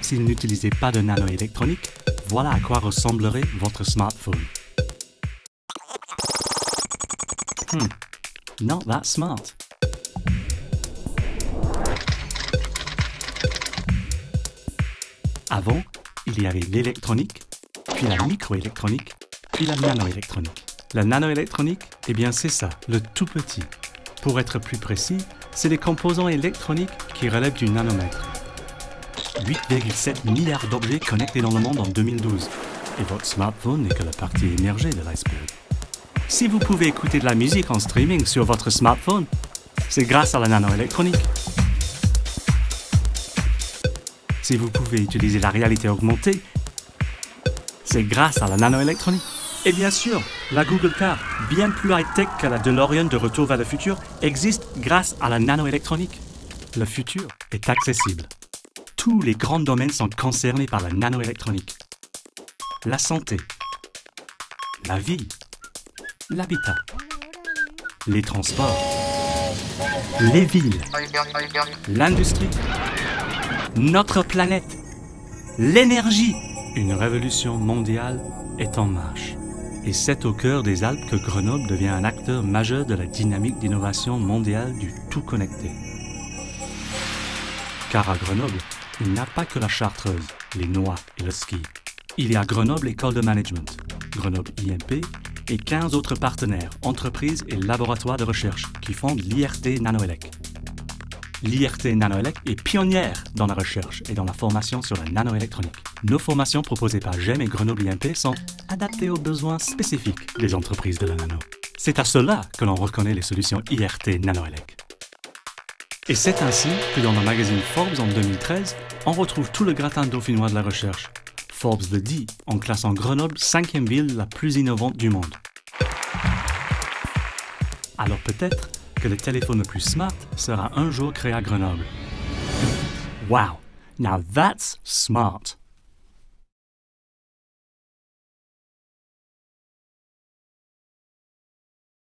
s'il n'utilisait pas de nanoélectronique, voilà à quoi ressemblerait votre smartphone. Not that smart. Avant, il y avait l'électronique, puis la microélectronique, puis la nanoélectronique. La nanoélectronique, eh bien c'est ça, le tout petit. Pour être plus précis, c'est les composants électroniques qui relèvent du nanomètre. 8,7 milliards d'objets connectés dans le monde en 2012. Et votre smartphone n'est que la partie émergée de l'iceberg. Si vous pouvez écouter de la musique en streaming sur votre smartphone, c'est grâce à la nanoélectronique. Si vous pouvez utiliser la réalité augmentée, c'est grâce à la nanoélectronique. Et bien sûr, la Google Car, bien plus high-tech que la DeLorean de Retour vers le futur, existe grâce à la nanoélectronique. Le futur est accessible. Tous les grands domaines sont concernés par la nanoélectronique. La santé, la vie, l'habitat, les transports, les villes, l'industrie, notre planète, l'énergie. Une révolution mondiale est en marche. Et c'est au cœur des Alpes que Grenoble devient un acteur majeur de la dynamique d'innovation mondiale du tout connecté. Car à Grenoble, il n'y a pas que la Chartreuse, les noix et le ski. Il y a Grenoble École de Management, Grenoble IMP et 15 autres partenaires, entreprises et laboratoires de recherche qui fondent l'IRT Nanoelec. L'IRT Nanoelec est pionnière dans la recherche et dans la formation sur la nanoélectronique. Nos formations proposées par GEM et Grenoble IMP sont adaptées aux besoins spécifiques des entreprises de la nano. C'est à cela que l'on reconnaît les solutions IRT Nanoelec. Et c'est ainsi que dans le magazine Forbes en 2013, on retrouve tout le gratin dauphinois de la recherche. Forbes le dit en classant Grenoble 5e ville la plus innovante du monde. Alors peut-être que le téléphone le plus smart sera un jour créé à Grenoble. Wow! Now that's smart!